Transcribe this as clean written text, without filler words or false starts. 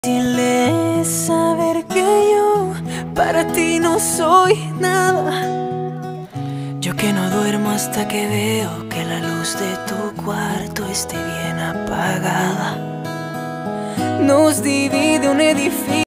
Dile saber que yo para ti no soy nada. Yo que no duermo hasta que veo que la luz de tu cuarto esté bien apagada. Nos dividimos